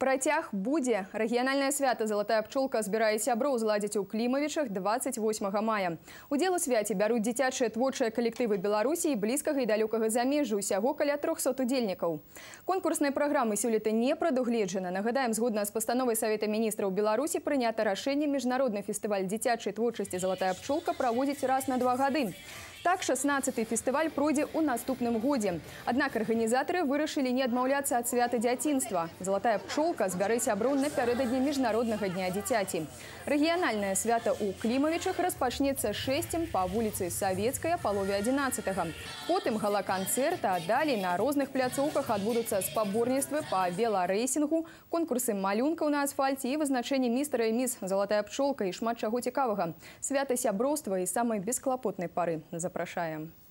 Працяг будзе. Рэгіянальнае свята «Залатая пчолка» збірае сяброў зладзіць у Клімавічах 28 мая. Удзел у свяце бяруць дзіцячыя творчыя калектывы Беларусі і блізкага і далёкага замежжа, усяго каля 300 удзельнікаў. Конкурснай праграмы сёлета не прадугледжана. Нагадаем, згодна з пастановай Савета міністраў Беларусі прынята рашэнне міжнародны фестываль дзіцячай творчасці «Залатая пчолка» праводзіць раз на 2 гады. Так, 16-й фестываль пройдзе ў наступным годзе. Аднак арганізатары вырашылі не адмаўляцца ад свята дзяцінства. «Залатая пчолка» збярэ сяброў напярэдадні міжнароднага дня дзіцяці. Рэгіянальнае свята ў Клімавічах распачнецца 6 па вуліцы Савецкая, палове 11-га. Потым гала-канцэрт, а далей на розных пляцоўках адбудуцца спаборніцтвы па веларэйсінгу, конкурсы малюнкаў на асфальце і вызначэнне містара і міс «Залатая пчолка» і шмат чаго цікавага. Свята сяброўства і самай бесклапотнай пары. Запрашаем.